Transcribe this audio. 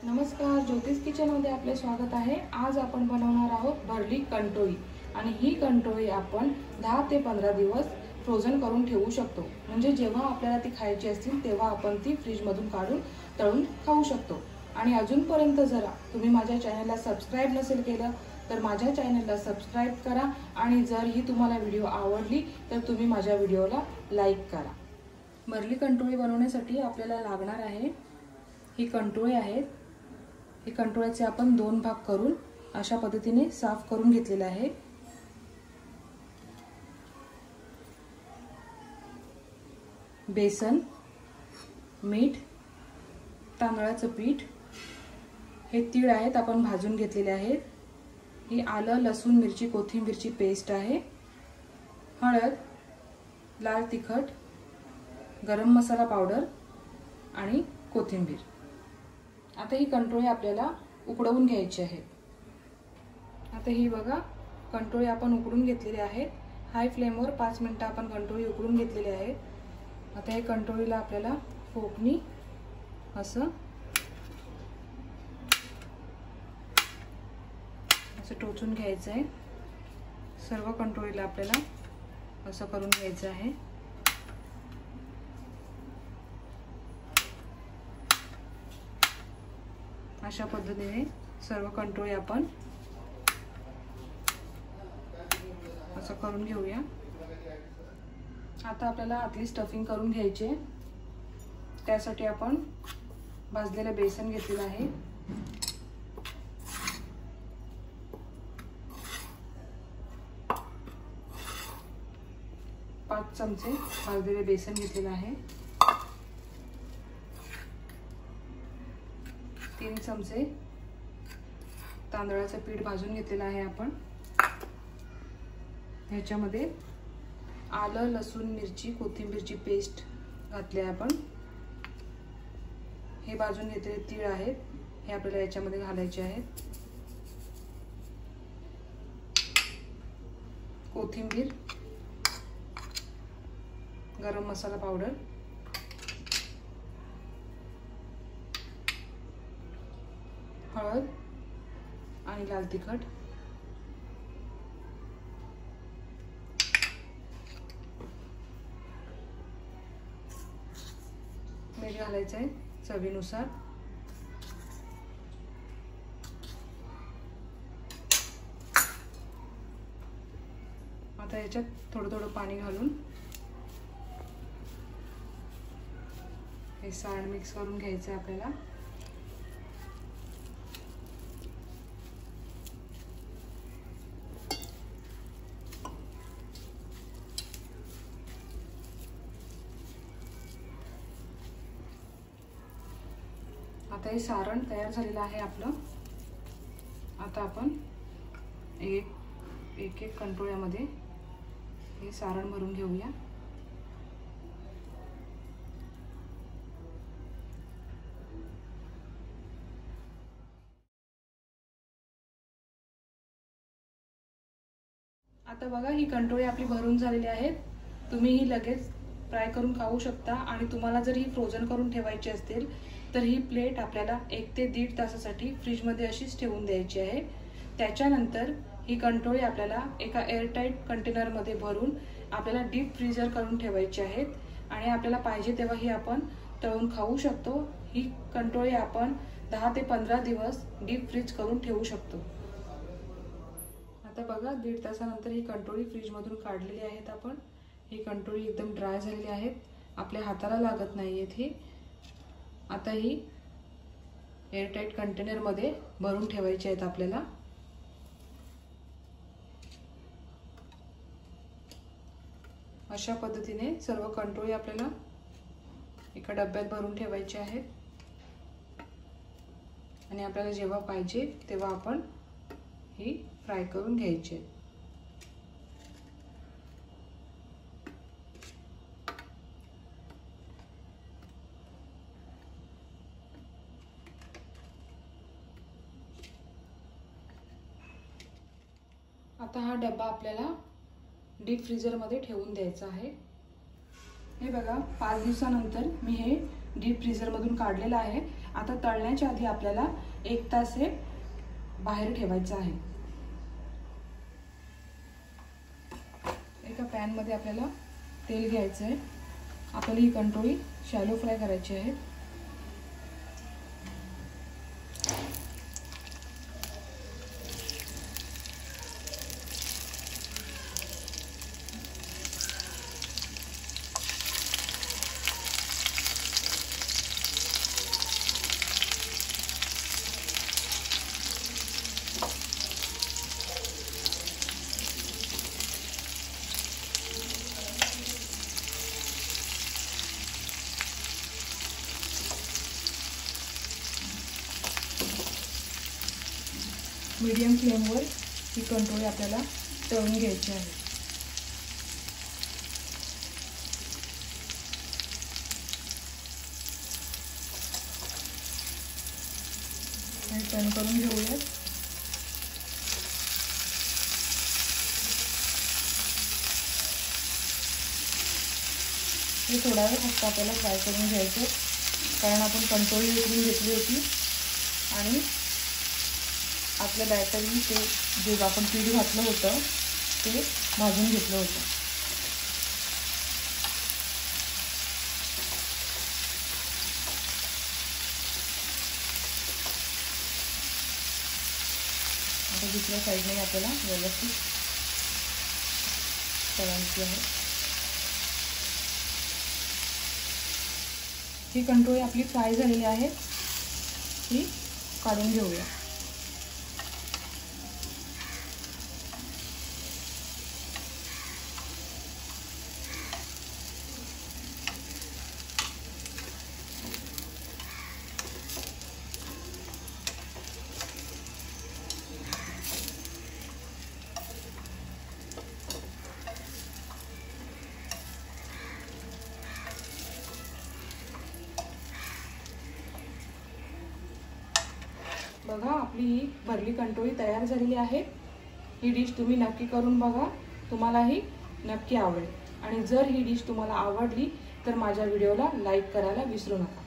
नमस्कार, ज्योतिष किचनमध्ये आपले स्वागत आहे। आज आपण बनवणार आहोत भरली कंटोळी आणि ही कंटोळी आपण 10 ते 15 दिवस फ्रोझन करून ठेवू शकतो। म्हणजे जेव्हा आपल्याला ती खायची असतील तेव्हा आपण ती फ्रीज मधून काढून तळून खाऊ शकतो। आणि अजूनपर्यंत जर तुम्ही माझ्या चॅनलला सबस्क्राइब नसेल केलं तर माझ्या चॅनलला सबस्क्राइब करा आणि जर ही तुम्हाला व्हिडिओ आवडली तर तुम्ही माझ्या व्हिडिओला लाईक करा। भरली कंटोळी बनवण्यासाठी आपल्याला लागणार आहे ही कंटोळी आहेत। हे कंटोळ्याचे आपण 2 भाग करून अशा पद्धतीने साफ करून घेतलेले आहे। बेसन, मीठ, तांदळाचं पीठ, हे तीळ आहेत आपण भाजून घेतलेले आहेत। ही आलं, लसूण, मिरची, कोथिंबीरची पेस्ट आहे। हळद, लाल तिखट, गरम मसाला पावडर आणि कोथिंबीर। आता ही कंटोळी आपल्याला उकडवून घ्यायची आहे। आता ही बघा कंटोळी आपण उकडून घेतलेली आहे। हाय फ्लेमवर 5 मिनिटं आपण कंटोळी उकडून घेतलेली आहे। आता हे कंटोळीला आपल्याला फोकनी असं टोचून घ्यायचं आहे। सर्व कंटोळीला आपल्याला असं करून घ्यायचं आहे। अशा पद्धतीने सर्व कंटोळी आपण असं करून घेऊया। आता आपल्याला आतली स्टफिंग करून घ्यायची आहे। त्यासाठी आपण भाजलेलं बेसन घेतलेलं आहे। 5 चमचे भाजलेले बेसन घेतलेलं आहे। 3 चमचे तांदळाचं पीठ भाजून घेतलेलं आहे आपण। ह्याच्यामध्ये आलं, लसूण, मिरची, कोथिंबीरची पेस्ट घातली आहे आपण। हे भाजून घेतलेले तीळ आहेत, हे आपल्याला याच्यामध्ये घालायचे आहेत। कोथिंबीर, गरम मसाला पावडर, हळद आणि लाल तिखट, मीठ घालायचं आहे चवीनुसार। आता याच्यात थोडं थोडं पाणी घालून हे सारण मिक्स करून घ्यायचं आहे आपल्याला। आता हे सारण तयार झालेलं आहे आपलं। आता आपण एक कंटोळ्यामध्ये हे सारण भरून घेऊया। आता बघा ही कंटोळी आपली भरून झालेली आहेत। तुम्ही ही लगेच फ्राय करून खाऊ शकता आणि तुम्हाला जर ही फ्रोझन करून ठेवायची असतील तर ही प्लेट आपल्याला 1 ते 1.5 तासासाठी फ्रीज मध्ये अशीच ठेवून द्यायची आहे। त्याच्यानंतर ही कंटोळी आपल्याला एका एअरटाइट कंटेनर मध्ये भरून आपल्याला डीप फ्रीजर करून ठेवायची आहेत आणि आपल्याला पाहिजे तेव्हा ही आपण तळून खाऊ शकतो। ही कंटोळी आपण 10 ते 15 दिवस डीप फ्रीज करून ठेवू शकतो। आता बघा 1.5 तासानंतर ही कंटोळी फ्रीज मधून काढलेली आहेत आपण। ही कंटोळी एकदम ड्राय झालेली आहेत, आपल्या हाताला लागत नाहीयेत ही। आता ही एअरटाइट कंटेनर मध्ये भरून ठेवायची आहेत आपल्याला। अशा पद्धतीने सर्व कंटोळी आपल्याला एका डब्यात भरून ठेवायची आहेत आणि आपल्याला जेव्हा पाहिजे तेव्हा आपण ही फ्राय करून घ्यायची आहे। आता हा डब्बा आपल्याला डीप फ्रीजर मध्ये ठेवून द्यायचा आहे। हे बघा 5 दिवसानंतर मी हे डीप फ्रीजर मधून काढलेलं आहे आता तळण्याच्या आधी आपल्याला 1 तास हे बाहेर ठेवायचं आहे। एका पॅन मध्ये आपल्याला तेल घ्यायचं आहे। आपल्याला ही कंटोळी शॅलो फ्राय करायची आहे। मीडियम फ्लेमवर ही कंटोळी आपल्याला तळून घ्यायची आहे। आणि टर्न करून घेऊयात। हे थोडा वेळ फक्त आपल्याला फ्राय करून घ्यायचं, कारण आपण कंटोळी उकळून घेतली होती आणि आपल्या बॅटरनी ते जे आपण पीठ घातलं होतं ते भाजून घेतलं होतं। आता दुसऱ्या साईडने आपल्याला व्यवस्थित तळायची आहे। ही कंटोळी आपली फ्राय झालेली आहे, ही काढून घेऊया। बघा, आपली ही भरली कंटोळी तयार झालेली आहे। ही डिश तुम्ही नक्की करून बघा, तुम्हालाही नक्की आवडेल। आणि जर ही डिश तुम्हाला आवडली तर माझ्या व्हिडिओला लाईक करायला विसरू नका।